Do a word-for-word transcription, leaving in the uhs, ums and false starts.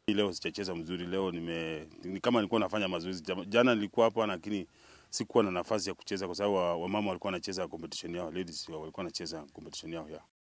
Leo sijacheza mzuri, leo nime ni kama nilikuwa nafanya mazoezi. Jana nilikuwa hapa lakini sikuwa na nafasi ya kucheza kwa sababu wamama walikuwa wanacheza competition yao, ladies walikuwa wanacheza competition yao ya.